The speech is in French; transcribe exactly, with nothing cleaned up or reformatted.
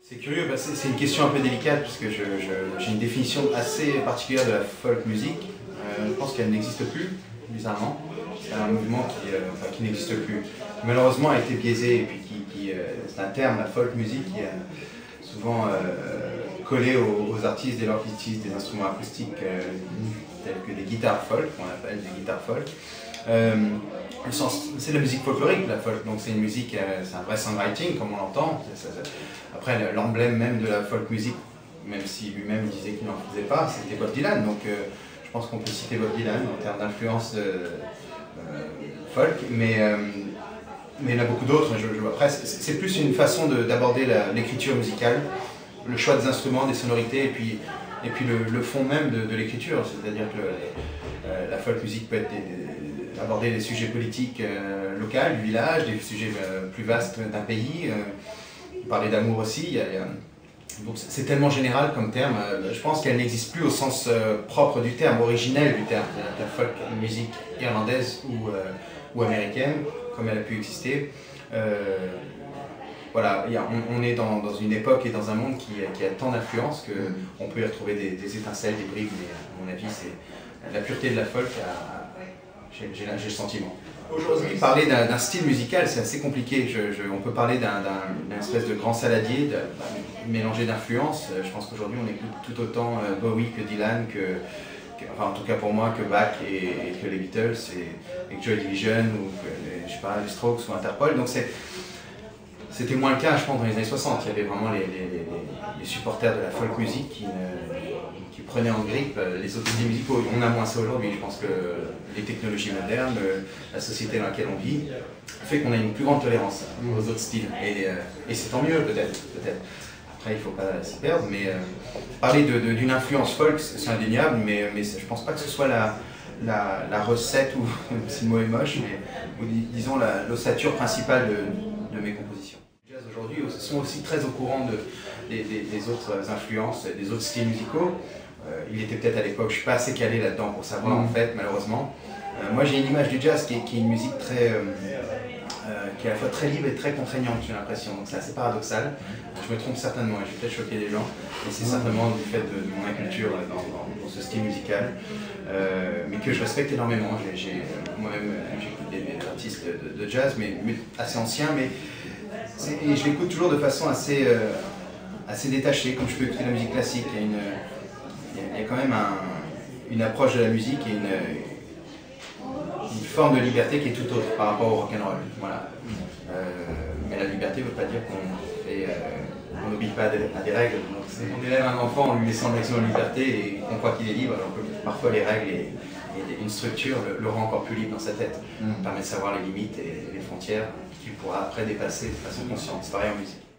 C'est curieux, bah c'est une question un peu délicate puisque j'ai une définition assez particulière de la folk music. Euh, je pense qu'elle n'existe plus, bizarrement. C'est un mouvement qui, euh, enfin, qui n'existe plus. Malheureusement a été biaisé et puis qui, qui euh, c'est un terme, la folk music, qui est souvent euh, collé aux, aux artistes dès lors qu'ils utilisent des instruments acoustiques euh, tels que des guitares folk, qu'on appelle des guitares folk. Euh, c'est de la musique folklorique, la folk, donc c'est une musique, euh, c'est un vrai songwriting comme on l'entend. Après, l'emblème même de la folk music, même si lui-même disait qu'il n'en faisait pas, c'était Bob Dylan. Donc euh, je pense qu'on peut citer Bob Dylan en termes d'influence de euh, folk, mais, euh, mais il y en a beaucoup d'autres. Après, c'est plus une façon d'aborder l'écriture musicale, le choix des instruments, des sonorités, et puis, et puis le, le fond même de, de l'écriture. C'est-à-dire que euh, la folk music peut être des, des, aborder des sujets politiques euh, locaux, du village, des sujets euh, plus vastes d'un pays. Euh, parler d'amour aussi, c'est tellement général comme terme, euh, je pense qu'elle n'existe plus au sens euh, propre du terme, originel du terme, la folk musique irlandaise ou, euh, ou américaine, comme elle a pu exister. Euh, voilà, y a, on, on est dans, dans une époque et dans un monde qui, qui a tant d'influence qu'on peut y retrouver des, des étincelles, des bribes, mais à mon avis, c'est la pureté de la folk, j'ai le sentiment. Aujourd'hui, parler d'un style musical, c'est assez compliqué. Je, je, on peut parler d'un espèce de grand saladier, de, de, mélangé d'influences. Je pense qu'aujourd'hui, on écoute tout autant Bowie que Dylan, que, que, enfin en tout cas pour moi, que Bach et, et que les Beatles, et, et que Joy Division, ou que les, je sais pas, les Strokes ou Interpol. Donc c'était moins le cas, je pense, dans les années soixante. Il y avait vraiment les, les, les, les supporters de la folk music qui, qui prenaient en grippe les autres styles musicaux. On a moins ça aujourd'hui. Je pense que les technologies modernes, la société dans laquelle on vit, fait qu'on a une plus grande tolérance aux autres styles. Et, et c'est tant mieux, peut-être. Peut Après, il ne faut pas s'y perdre. Mais euh, parler d'une de, influence folk, c'est indéniable, mais, mais je ne pense pas que ce soit la, la, la recette, ou si le mot est moche, mais ou, disons l'ossature principale de, de mes compositions. Les jazz aujourd'hui sont aussi très au courant de, des, des, des autres influences, des autres styles musicaux. Euh, il était peut-être à l'époque, je ne suis pas assez calé là-dedans pour savoir en fait, malheureusement. Euh, moi j'ai une image du jazz qui est, qui est une musique très, euh, euh, qui est à la fois très libre et très contraignante, j'ai l'impression, donc c'est assez paradoxal. Je me trompe certainement et je vais peut-être choquer les gens, mais c'est certainement du fait de, de mon inculture dans, dans, dans ce style musical, euh, mais que je respecte énormément. Moi-même j'écoute des, des artistes de, de jazz, mais, mais assez anciens, mais et je l'écoute toujours de façon assez, euh, assez détachée, comme je peux écouter la musique classique. Il y a une, il y a quand même un, une approche de la musique et une, une forme de liberté qui est tout autre par rapport au rock'n'roll. Voilà. Euh, mais la liberté ne veut pas dire qu'on euh, n'obéit pas à des, à des règles. Donc on élève un enfant en lui laissant le maximum de liberté et on croit qu'il est libre, alors que parfois les règles et, et une structure le, le rend encore plus libre dans sa tête. Ça permet de savoir les limites et les frontières qu'il pourra après dépasser de façon consciente. C'est pareil en musique.